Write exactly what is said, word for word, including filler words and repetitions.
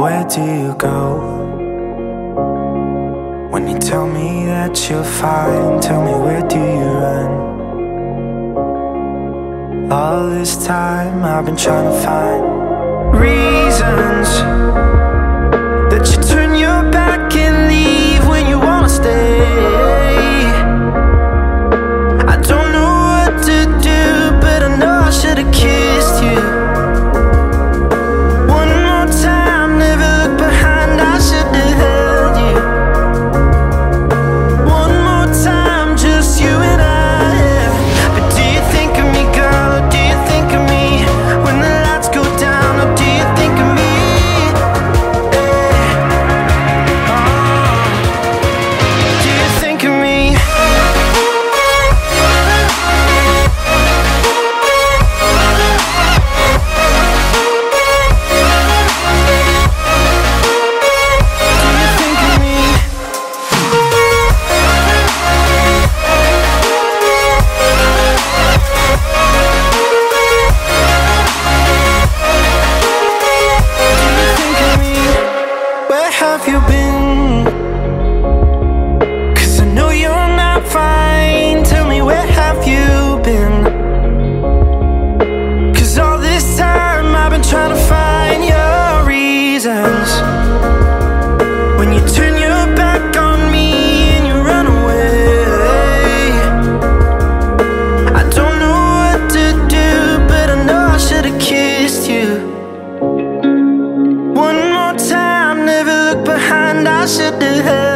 where do you go? When you tell me that you're fine, tell me where do you run? All this time I've been trying to find reasons that you turn your back and leave when you wanna stay. I don't know what to do, but I know I should've kissed you. One more time, never look behind, I should've held you. One more time, just you and I, yeah. But do you think of me, girl, or do you think of me when the lights go down, or do you think of me? Yeah. Oh. Do you think of me? Have you been? Cause I know you're not fine. Tell me, where have you been? Cause all this time I've been trying to find your reasons. When you turn your back on me and you run away, I don't know what to do, but I know I should've kissed you. One more time, never look behind, I should've held